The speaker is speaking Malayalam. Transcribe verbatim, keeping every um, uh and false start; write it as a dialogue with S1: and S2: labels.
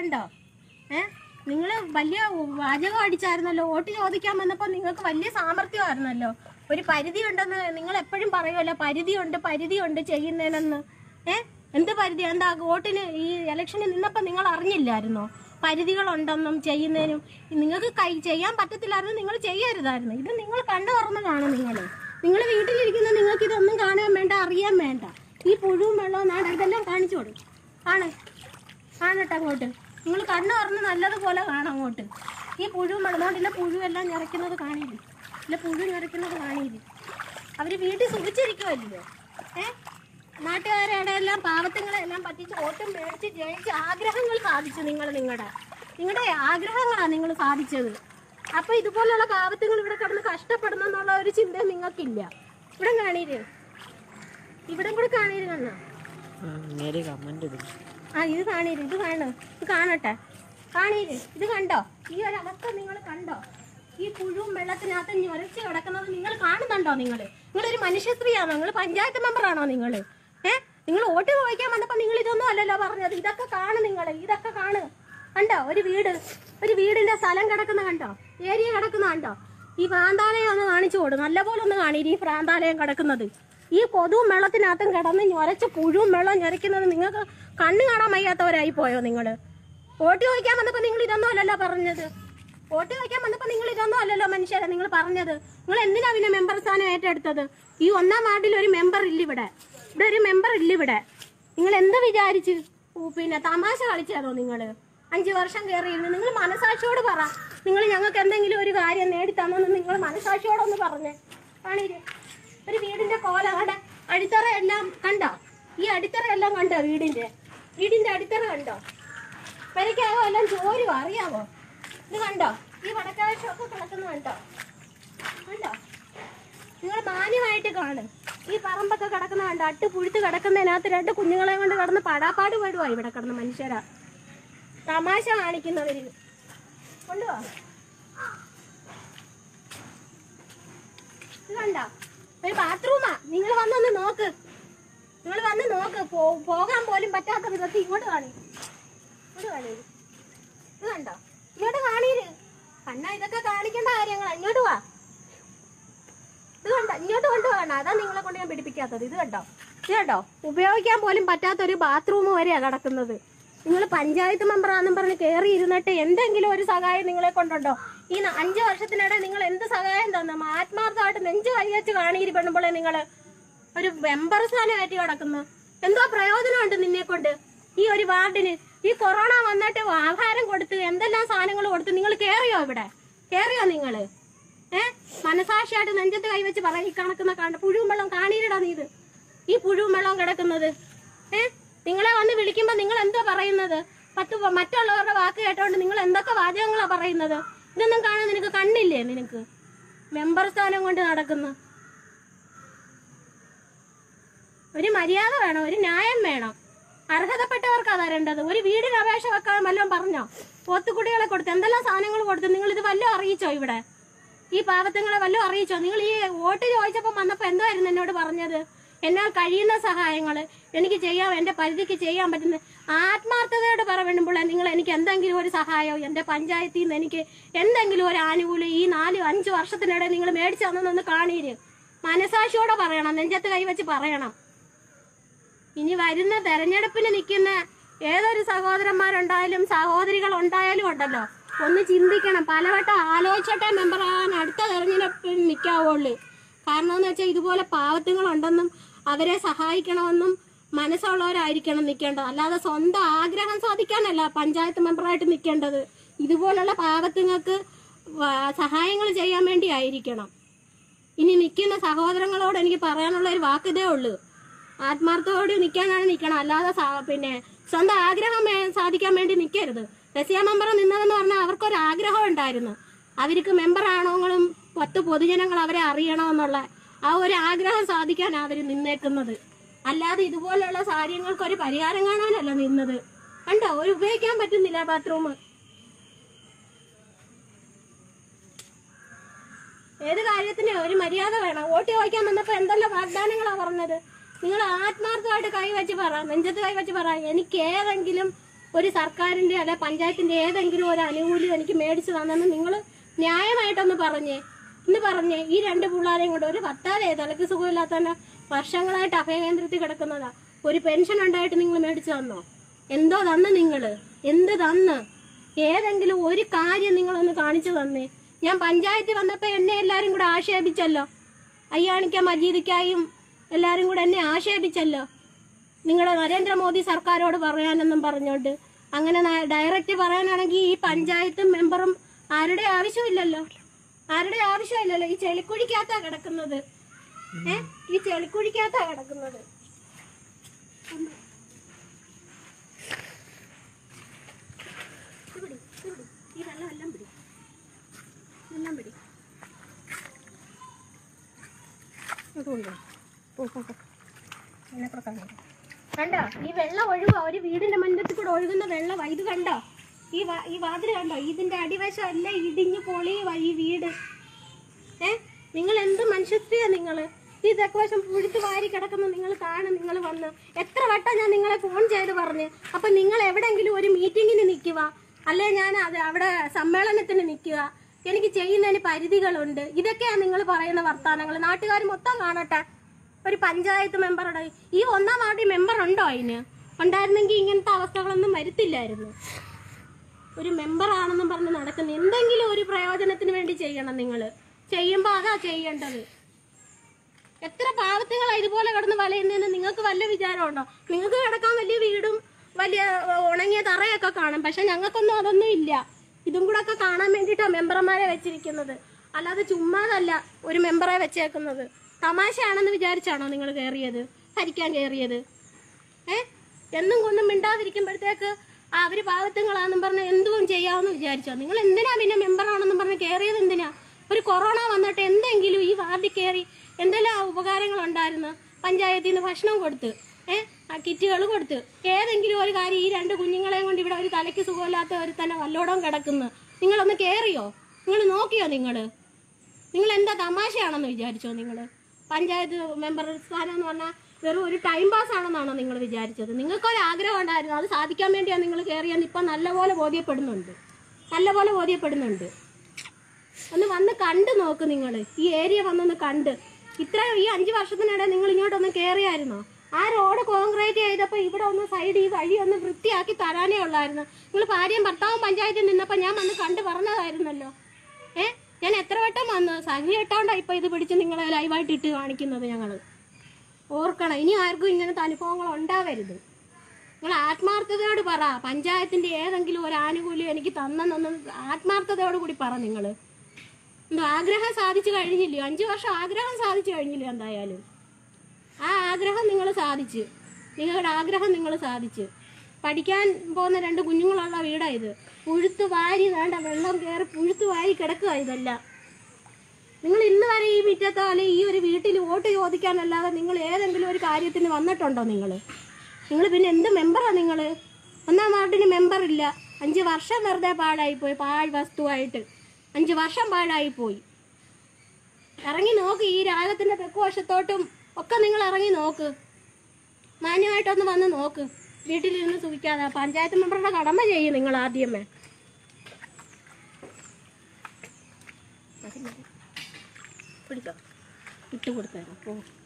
S1: കണ്ടോ? ഏഹ് നിങ്ങൾ വലിയ വാചകം അടിച്ചായിരുന്നല്ലോ. വോട്ട് ചോദിക്കാൻ വന്നപ്പോൾ നിങ്ങൾക്ക് വലിയ സാമർത്ഥ്യമായിരുന്നല്ലോ. ഒരു പരിധി ഉണ്ടെന്ന് നിങ്ങൾ എപ്പോഴും പറയുമല്ലോ, പരിധിയുണ്ട് പരിധിയുണ്ട് ചെയ്യുന്നതിനെന്ന്. ഏഹ് എന്ത് പരിധി? എന്താ വോട്ടിന് ഈ ഇലക്ഷന് നിന്നപ്പോൾ നിങ്ങൾ അറിഞ്ഞില്ലായിരുന്നോ പരിധികളുണ്ടെന്നും ചെയ്യുന്നതിനും? നിങ്ങൾക്ക് കൈ ചെയ്യാൻ പറ്റത്തില്ലായിരുന്നു, നിങ്ങൾ ചെയ്യരുതായിരുന്നു. ഇത് നിങ്ങൾ കണ്ടു തുറന്ന് കാണും. നിങ്ങൾ നിങ്ങൾ വീട്ടിലിരിക്കുന്ന നിങ്ങൾക്ക് ഇതൊന്നും കാണാൻ വേണ്ട, അറിയാൻ വേണ്ട. ഈ പുഴുവും വെള്ളവും നാട് ഇതെല്ലാം കാണിച്ചു കൊടുക്കും. ആണ് കാണട്ടെ അങ്ങോട്ട്. നിങ്ങൾ കണ്ണു തുറന്ന് നല്ലതുപോലെ കാണാം അങ്ങോട്ട്. ഈ പുഴുവും വെള്ളമോണ്ടില്ല പുഴുവെല്ലാം നിറയ്ക്കുന്നത് കാണിയില്ല, ഇല്ല പുഴു നിറയ്ക്കുന്നത് കാണിയില്ല. അവർ വീട്ടിൽ സുഖിച്ചിരിക്കുമല്ലോ. ഏഹ് നാട്ടുകാരെ എല്ലാം പാവത്തുങ്ങളെല്ലാം പറ്റിച്ച് വോട്ടും മേടിച്ച് ജയിച്ച് ആഗ്രഹങ്ങൾ സാധിച്ചു. നിങ്ങൾ നിങ്ങളുടെ നിങ്ങളുടെ ആഗ്രഹങ്ങളാണ് നിങ്ങൾ സാധിച്ചത്. അപ്പൊ ഇതുപോലുള്ള പാവത്തുങ്ങൾ ഇവിടെ കിടന്ന് കഷ്ടപ്പെടുന്നു എന്നുള്ള ഒരു ചിന്ത നിങ്ങൾക്കില്ല. ഇവിടെ കാണീര്, ഇവിടെ കൂടെ കാണീര് കണ്ണ. ആ ഇത് കാണീര്, ഇത് കാണു, ഇത് കാണട്ടെ, കാണീര്. ഇത് കണ്ടോ? ഈ ഒരു അവസ്ഥ നിങ്ങൾ കണ്ടോ? ഈ പുഴുവും വെള്ളത്തിനകത്ത് ഞൊരച്ച് കിടക്കുന്നത് നിങ്ങൾ കാണുന്നുണ്ടോ? നിങ്ങൾ നിങ്ങളൊരു മനുഷ്യ സ്ത്രീയാണോ? നിങ്ങൾ പഞ്ചായത്ത് മെമ്പറാണോ? നിങ്ങൾ ഏഹ് നിങ്ങൾ വോട്ട് ചോദിക്കാൻ വന്നപ്പോൾ നിങ്ങൾ ഇതൊന്നും അല്ലല്ലോ പറഞ്ഞത്. ഇതൊക്കെ കാണും നിങ്ങൾ, ഇതൊക്കെ കാണും. കണ്ടോ? ഒരു വീട്, ഒരു വീടിന്റെ സ്ഥലം കിടക്കുന്ന കണ്ടോ? ഏരിയ കിടക്കുന്ന കണ്ടോ? ഈ പ്രാന്താലയം ഒന്ന് കാണിച്ചു കൊടുക്കും, നല്ലപോലെ ഒന്ന് കാണീര്. ഈ പ്രാന്താലയം കിടക്കുന്നത് ഈ കൊതുവും വെള്ളത്തിനകത്തും കിടന്ന് ഞൊരച്ച് പുഴുവും വെള്ളം ഞൊരയ്ക്കുന്നത് നിങ്ങൾക്ക് കണ്ണ് കാണാൻ വയ്യാത്തവരായി പോയോ? നിങ്ങൾ വോട്ട് ചോദിക്കാൻ വന്നപ്പോൾ നിങ്ങൾ ഇതൊന്നും അല്ലല്ലോ പറഞ്ഞത്. വോട്ട് ചോദിക്കാൻ വന്നപ്പോൾ നിങ്ങൾ ഇതൊന്നും അല്ലല്ലോ മനുഷ്യരെ നിങ്ങൾ പറഞ്ഞത്. നിങ്ങൾ എന്തിനാ പിന്നെ മെമ്പർ സ്ഥാനം ഏറ്റെടുത്തത്? ഈ ഒന്നാം വാർഡിൽ ഒരു മെമ്പർ ഇല്ല ഇവിടെ, ഇവിടെ ഒരു മെമ്പർ ഇല്ല ഇവിടെ. നിങ്ങൾ എന്ത് വിചാരിച്ച് പിന്നെ തമാശ കളിച്ചാണോ? നിങ്ങൾ അഞ്ചു വർഷം കയറിയിരുന്നു. നിങ്ങൾ മനസാക്ഷിയോട് പറ, നിങ്ങൾ ഞങ്ങൾക്ക് എന്തെങ്കിലും ഒരു കാര്യം നേടിത്തന്നെന്ന് നിങ്ങൾ മനസാക്ഷിയോടൊന്ന് പറഞ്ഞേ. കാണീര് ഒരു വീടിന്റെ കോല അവിടെ അടിത്തറ എല്ലാം കണ്ടോ? ഈ അടിത്തറ എല്ലാം കണ്ടോ? വീടിന്റെ വീടിന്റെ അടിത്തറ കണ്ടോ? പെരയ്ക്കാകോ എല്ലാം ചോരുവോ അറിയാവോ? ഇത് കണ്ടോ? ഈ വടക്കാഴ്ചയൊക്കെ കിടക്കുന്ന കണ്ടോ? കണ്ടോ? നിങ്ങൾ മാന്യമായിട്ട് കാണും. ഈ പറമ്പൊക്കെ കിടക്കുന്ന കണ്ടോ? അട്ട് പുഴുത്ത് കിടക്കുന്നതിനകത്ത് രണ്ട് കുഞ്ഞുങ്ങളെ കൊണ്ട് കിടന്ന് പടാപ്പാട് പെടുവാ ഇവിടെ കിടന്ന് മനുഷ്യരാ. തമാശ കാണിക്കുന്നവര് കൊണ്ടുവാ. ഇത് കണ്ടോ? ഒരു ബാത്റൂമാ. നിങ്ങൾ വന്നൊന്ന് നോക്ക്, നിങ്ങൾ വന്ന് നോക്ക്. പോകാൻ പോലും പറ്റാത്ത വിധത്തിൽ ഇങ്ങോട്ട് കാണി, ഇങ്ങോട്ട് കാണീര്. ഇത് കണ്ടോ? ഇങ്ങോട്ട് കാണീര്. കണ്ണ ഇതൊക്കെ കാണിക്കേണ്ട കാര്യങ്ങളാ. ഇങ്ങോട്ട് വാ. ഇത് കണ്ടോ? ഇങ്ങോട്ട് കൊണ്ടുപോകണം. അതാ നിങ്ങളെ കൊണ്ട് ഞാൻ പിടിപ്പിക്കാത്തത്. ഇത് കണ്ടോ? ഇത് കണ്ടോ? ഉപയോഗിക്കാൻ പോലും പറ്റാത്തൊരു ബാത്റൂം വരെയാ കിടക്കുന്നത്. നിങ്ങൾ പഞ്ചായത്ത് മെമ്പറാണെന്നും പറഞ്ഞ് കയറി ഇരുന്നിട്ട് എന്തെങ്കിലും ഒരു സഹായം നിങ്ങളെ കൊണ്ടുണ്ടോ? ഈ അഞ്ചു വർഷത്തിനിടെ നിങ്ങൾ എന്ത് സഹായം തന്നു? ആത്മാർത്ഥമായിട്ട് നെഞ്ചു കൈവച്ച് കാണീര് പെണ്ണുമ്പോളെ നിങ്ങൾ ഒരു മെമ്പർ സ്ഥാനമായിട്ട് കിടക്കുന്നു. എന്തോ പ്രയോജനമുണ്ട് നിന്നെ കൊണ്ട് ഈ ഒരു വാർഡിന്? ഈ കൊറോണ വന്നിട്ട് ആഹാരം കൊടുത്ത് എന്തെല്ലാം സാധനങ്ങൾ കൊടുത്ത് നിങ്ങൾ കയറിയോ? ഇവിടെ കയറിയോ നിങ്ങൾ? ഏഹ് മനസാക്ഷിയായിട്ട് നെഞ്ചത്ത് കൈവച്ച് പറ. ഈ കണക്കുന്ന കണ്ട പുഴുവും വെള്ളം കാണീരിടാ നീ. ഇത് ഈ പുഴുവും വെള്ളം കിടക്കുന്നത് ഏഹ് നിങ്ങളെ വന്ന് വിളിക്കുമ്പോ നിങ്ങൾ എന്താ പറയുന്നത്? പത്ത് മറ്റുള്ളവരുടെ വാക്ക് കേട്ടോണ്ട് നിങ്ങൾ എന്തൊക്കെ വാചകങ്ങളാ പറയുന്നത്? ഇതൊന്നും കാണാൻ നിനക്ക് കണ്ണില്ലേ? നിനക്ക് മെമ്പർ സ്ഥാനം കൊണ്ട് നടക്കുന്നു. ഒരു മര്യാദ വേണം, ഒരു ന്യായം വേണം. അർഹതപ്പെട്ടവർക്ക് തരേണ്ടത്. ഒരു വീടിന് അപേക്ഷ വെക്കാൻ വല്ലതും പറഞ്ഞോ? പോത്തുകുട്ടികളെ കൊടുത്ത് എന്തെല്ലാം സാധനങ്ങൾ കൊടുത്ത് നിങ്ങൾ ഇത് വല്ലതും അറിയിച്ചോ? ഇവിടെ ഈ പാവത്തുങ്ങളെ വല്ലതും അറിയിച്ചോ? നിങ്ങൾ ഈ വോട്ട് ചോദിച്ചപ്പോൾ വന്നപ്പോൾ എന്തായിരുന്നു എന്നോട് പറഞ്ഞത്? എന്നാൽ കഴിയുന്ന സഹായങ്ങൾ എനിക്ക് ചെയ്യാം, എൻ്റെ പരിധിക്ക് ചെയ്യാൻ പറ്റുന്ന ആത്മാർത്ഥതയോട് പറ വേണ്ടുമ്പോൾ നിങ്ങൾ എനിക്ക് എന്തെങ്കിലും ഒരു സഹായമോ എൻ്റെ പഞ്ചായത്തിൽ നിന്ന് എനിക്ക് എന്തെങ്കിലും ഒരു ആനുകൂല്യം ഈ നാല് അഞ്ച് വർഷത്തിനിടെ നിങ്ങൾ മേടിച്ചു തന്നൊന്ന് കാണീര്. മനസാക്ഷിയോടെ പറയണം, നെഞ്ചത്ത് കൈവച്ച് പറയണം. ഇനി വരുന്ന തെരഞ്ഞെടുപ്പിന് നിൽക്കുന്ന ഏതൊരു സഹോദരന്മാരുണ്ടായാലും സഹോദരികൾ ഉണ്ടായാലും ഉണ്ടല്ലോ, ഒന്ന് ചിന്തിക്കണം. പലവട്ടം ആലോചിച്ചിട്ടേ മെമ്പറാകാൻ അടുത്ത തെരഞ്ഞെടുപ്പിൽ നിൽക്കാവുള്ളൂ. കാരണം എന്ന് വെച്ചാൽ ഇതുപോലെ പാവത്തുങ്ങളുണ്ടെന്നും അവരെ സഹായിക്കണമെന്നും മനസ്സുള്ളവരായിരിക്കണം നിൽക്കേണ്ടത്. അല്ലാതെ സ്വന്തം ആഗ്രഹം സാധിക്കാനല്ല പഞ്ചായത്ത് മെമ്പറായിട്ട് നിൽക്കേണ്ടത്. ഇതുപോലുള്ള പാവത്തുങ്ങൾക്ക് സഹായങ്ങൾ ചെയ്യാൻ വേണ്ടി ആയിരിക്കണം. ഇനി നിൽക്കുന്ന സഹോദരങ്ങളോട് എനിക്ക് പറയാനുള്ള ഒരു വാക്കിതേ ഉള്ളൂ, ആത്മാർത്ഥത്തോട് നിൽക്കാനാണ് നിൽക്കണം. അല്ലാതെ പിന്നെ സ്വന്തം ആഗ്രഹം സാധിക്കാൻ വേണ്ടി നിൽക്കരുത്. റസിയ മെമ്പർ നിന്നതെന്ന് പറഞ്ഞാൽ അവർക്കൊരാഗ്രഹം ഉണ്ടായിരുന്നു. അവർക്ക് മെമ്പറാണോങ്ങളും പത്ത് പൊതുജനങ്ങൾ അവരെ അറിയണമെന്നുള്ള ആ ഒരു ആഗ്രഹം സാധിക്കാനാണ് അവർ നിന്നേക്കുന്നത്. അല്ലാതെ ഇതുപോലുള്ള കാര്യങ്ങൾക്ക് ഒരു പരിഹാരം കാണാനല്ല നിന്നത്. കണ്ടോ? ഒരു ഉപയോഗിക്കാൻ പറ്റുന്നില്ല ബാത്റൂം. ഏത് കാര്യത്തിന് ഒരു മര്യാദ വേണം. വോട്ട് ചോദിക്കാൻ വന്നപ്പോ എന്തെല്ലാം വാഗ്ദാനങ്ങളാ പറഞ്ഞത്? നിങ്ങൾ ആത്മാർത്ഥമായിട്ട് കൈവച്ച് പറ, നെഞ്ചത്ത് കൈവച്ച് പറ, എനിക്ക് ഏതെങ്കിലും ഒരു സർക്കാരിന്റെ അല്ലെ പഞ്ചായത്തിന്റെ ഏതെങ്കിലും ഒരു ആനുകൂല്യം എനിക്ക് മേടിച്ചു തന്നെന്ന് നിങ്ങൾ ന്യായമായിട്ടൊന്ന് പറഞ്ഞേ എന്ന് പറഞ്ഞേ. ഈ രണ്ട് പിള്ളേരെയും കൊണ്ട് ഒരു ഭർത്താവേ തലക്ക് സുഖമില്ലാത്ത വർഷങ്ങളായിട്ട് അഭയകേന്ദ്രത്തിൽ കിടക്കുന്നതാ. ഒരു പെൻഷൻ ഉണ്ടായിട്ട് നിങ്ങൾ മേടിച്ചു തന്നോ? എന്തോ തന്ന് നിങ്ങള്? എന്ത് തന്ന്? ഏതെങ്കിലും ഒരു കാര്യം നിങ്ങളൊന്ന് കാണിച്ചു തന്നേ. ഞാൻ പഞ്ചായത്തിൽ വന്നപ്പോ എന്നെ എല്ലാരും കൂടെ ആക്ഷേപിച്ചല്ലോ. അയ്യാണിക്ക മജീദിക്കായും എല്ലാരും കൂടെ എന്നെ ആക്ഷേപിച്ചല്ലോ. നിങ്ങളുടെ നരേന്ദ്രമോദി സർക്കാരോട് പറയാനെന്നും പറഞ്ഞോണ്ട്. അങ്ങനെ ഡയറക്റ്റ് പറയാനാണെങ്കിൽ ഈ പഞ്ചായത്തും മെമ്പറും ആരുടെ ആവശ്യമില്ലല്ലോ, ആരുടെ ആവശ്യമില്ലല്ലോ. ഈ ചെളിക്കുഴിക്കകത്താ കിടക്കുന്നത്. ഏ ഈ ചെളിക്കുഴിക്കകത്താ കിടക്കുന്നത്. ഈ വെള്ളം എല്ലാം പിടി, എല്ലാം പിടി. കണ്ടോ ഈ വെള്ളം ഒഴുകുക, ഒരു വീടിന്റെ മണ്ടത്തിൽ കൂടെ ഒഴുകുന്ന വെള്ളം. ഇത് കണ്ടോ ഈ ഈ വാതിൽ കണ്ടോ? ഇതിന്റെ അടിവശം എല്ലാം ഇടിഞ്ഞു പൊളിയുക ഈ വീട്. ഏ നിങ്ങൾ എന്ത് മനുഷ്യത്തെയാ നിങ്ങള്? ഈ തെക്കുവശം പുഴുത്ത് വാരി കിടക്കുന്ന നിങ്ങൾ കാണും. നിങ്ങൾ വന്ന് എത്ര വട്ടം ഞാൻ നിങ്ങളെ ഫോൺ ചെയ്ത് പറഞ്ഞു. അപ്പൊ നിങ്ങൾ എവിടെങ്കിലും ഒരു മീറ്റിങ്ങിന് നിൽക്കുക, അല്ലെ ഞാൻ അത് അവിടെ സമ്മേളനത്തിന് നിൽക്കുക. എനിക്ക് ചെയ്യുന്നതിന് പരിധികളുണ്ട്. ഇതൊക്കെയാ നിങ്ങൾ പറയുന്ന വർത്താനങ്ങൾ. നാട്ടുകാർ മൊത്തം കാണട്ടെ. ഒരു പഞ്ചായത്ത് മെമ്പറുടെ ഈ ഒന്നാം വാർഡിൽ മെമ്പർ ഉണ്ടോ? അതിന് ഉണ്ടായിരുന്നെങ്കിൽ ഇങ്ങനത്തെ അവസ്ഥകളൊന്നും വരുത്തില്ലായിരുന്നു. ഒരു മെമ്പർ ആണെന്നും പറഞ്ഞ് നടക്കുന്ന എന്തെങ്കിലും ഒരു പ്രയോജനത്തിന് വേണ്ടി ചെയ്യണം. നിങ്ങൾ ചെയ്യുമ്പോ അതാ ചെയ്യേണ്ടത്. എത്ര പാവത്തുകളാ ഇതുപോലെ കിടന്ന് വലയുന്നതെന്ന് നിങ്ങൾക്ക് വല്ല വിചാരമുണ്ടോ? നിങ്ങൾക്ക് കിടക്കാൻ വലിയ വീടും വലിയ ഉണങ്ങിയ തറയൊക്കെ കാണും. പക്ഷെ ഞങ്ങൾക്കൊന്നും അതൊന്നും ഇല്ല. ഇതും കൂടെ ഒക്കെ കാണാൻ വേണ്ടിയിട്ടാണ് മെമ്പർമാരെ വെച്ചിരിക്കുന്നത്. അല്ലാതെ ചുമ്മാതല്ല ഒരു മെമ്പറെ വെച്ചേക്കുന്നത്. തമാശയാണെന്ന് വിചാരിച്ചാണോ നിങ്ങൾ കയറിയത്, ഭരിക്കാൻ കയറിയത്? ഏ എന്നും കൊന്നും മിണ്ടാതിരിക്കുമ്പോഴത്തേക്ക് അവര് പാവത്തുങ്ങളാണെന്നും പറഞ്ഞ് എന്തും ചെയ്യാമെന്ന് വിചാരിച്ചോ? നിങ്ങൾ എന്തിനാ പിന്നെ മെമ്പറാണെന്നും പറഞ്ഞ് കയറിയത്? എന്തിനാ? ഒരു കൊറോണ വന്നിട്ട് എന്തെങ്കിലും ഈ വാർഡിൽ കയറി എന്തെല്ലാം ഉപകാരങ്ങൾ ഉണ്ടായിരുന്നു? പഞ്ചായത്തിൽ നിന്ന് ഭക്ഷണം കൊടുത്ത്, ഏഹ് ആ കിറ്റുകൾ കൊടുത്ത്, ഏതെങ്കിലും ഒരു കാര്യം ഈ രണ്ട് കുഞ്ഞുങ്ങളെയും കൊണ്ട് ഇവിടെ ഒരു തലയ്ക്ക് സുഖമില്ലാത്ത ഒരു തന്നെ വല്ലോടം കിടക്കുന്നു. നിങ്ങളൊന്ന് കയറിയോ? നിങ്ങൾ നോക്കിയോ? നിങ്ങള് നിങ്ങൾ എന്താ തമാശയാണെന്ന് വിചാരിച്ചോ? നിങ്ങൾ പഞ്ചായത്ത് മെമ്പർ സ്ഥാനം എന്ന് പറഞ്ഞാൽ വെറും ഒരു ടൈം പാസ് ആണെന്നാണോ നിങ്ങൾ വിചാരിച്ചത്? നിങ്ങൾക്കൊരാഗ്രഹം ഉണ്ടായിരുന്നു, അത് സാധിക്കാൻ വേണ്ടിയാണ് നിങ്ങൾ കയറിയെന്ന് ഇപ്പം നല്ലപോലെ ബോധ്യപ്പെടുന്നുണ്ട്. നല്ലപോലെ ബോധ്യപ്പെടുന്നുണ്ട്. ഒന്ന് വന്ന് കണ്ട് നോക്ക്. നിങ്ങൾ ഈ ഏരിയ വന്നൊന്ന് കണ്ട്. ഇത്ര ഈ അഞ്ചു വർഷത്തിനിടെ നിങ്ങൾ ഇങ്ങോട്ടൊന്ന് കയറിയായിരുന്നോ? ആ റോഡ് കോൺക്രീറ്റ് ചെയ്തപ്പോൾ ഇവിടെ ഒന്ന് സൈഡ് ഈ വഴി ഒന്ന് വൃത്തിയാക്കി തരാനേ ഉള്ളായിരുന്നു. നിങ്ങൾ ഭാര്യയും ഭർത്താവും പഞ്ചായത്തിൽ നിന്നപ്പോൾ ഞാൻ വന്ന് കണ്ട് പറഞ്ഞതായിരുന്നല്ലോ. ഏ ഞാൻ എത്ര വട്ടം വന്നു. സഹി ഇട്ടോണ്ടാ ഇപ്പൊ ഇത് പിടിച്ച് നിങ്ങളെ ലൈവായിട്ട് ഇട്ട് കാണിക്കുന്നത്. ഞങ്ങൾ ഓർക്കണം, ഇനി ആർക്കും ഇങ്ങനത്തെ അനുഭവങ്ങൾ ഉണ്ടാവരുത്. നിങ്ങൾ ആത്മാർത്ഥതയോട് പറ. പഞ്ചായത്തിന്റെ ഏതെങ്കിലും ഒരു ആനുകൂല്യം എനിക്ക് തന്നെന്നൊന്നും ആത്മാർത്ഥതയോട് കൂടി പറ. നിങ്ങൾ എന്തോ ആഗ്രഹം സാധിച്ചു കഴിഞ്ഞില്ലയോ? അഞ്ചു വർഷം ആഗ്രഹം സാധിച്ചു കഴിഞ്ഞില്ലയോ? എന്തായാലും ആ ആഗ്രഹം നിങ്ങൾ സാധിച്ച്, നിങ്ങളുടെ ആഗ്രഹം നിങ്ങൾ സാധിച്ച്. പഠിക്കാൻ പോകുന്ന രണ്ട് കുഞ്ഞുങ്ങളുള്ള വീടാ ഇത്. പുഴുത്ത് വാരി വേണ്ട വെള്ളം കയറി പുഴുത്ത് വാരി കിടക്കുക ഇതെല്ലാം. നിങ്ങൾ ഇന്ന് വരെ ഈ മുറ്റത്തോ അല്ലെ ഈ ഒരു വീട്ടിൽ വോട്ട് ചോദിക്കാനല്ലാതെ നിങ്ങൾ ഏതെങ്കിലും ഒരു കാര്യത്തിന് വന്നിട്ടുണ്ടോ? നിങ്ങൾ നിങ്ങൾ പിന്നെ എന്ത് മെമ്പറാ? നിങ്ങൾ ഒന്നാം വാർഡിന് മെമ്പർ ഇല്ല. അഞ്ച് വർഷം വെറുതെ പാഴായിപ്പോയി. പാഴ് വസ്തുവായിട്ട് അഞ്ച് വർഷം പാഴായിപ്പോയി. ഇറങ്ങി നോക്ക്. ഈ രാഗത്തിന്റെ തെക്കുവശത്തോട്ടും ഒക്കെ നിങ്ങൾ ഇറങ്ങി നോക്ക്. മാന്യമായിട്ടൊന്ന് വന്ന് നോക്ക്. വീട്ടിലിരുന്ന് സുഖിക്കാതെ പഞ്ചായത്ത് മെമ്പറുടെ കടമ ചെയ്യും നിങ്ങൾ ആദ്യമേ. പിടിച്ചോ, ഇട്ട് കൊടുത്തേരാം. ഓ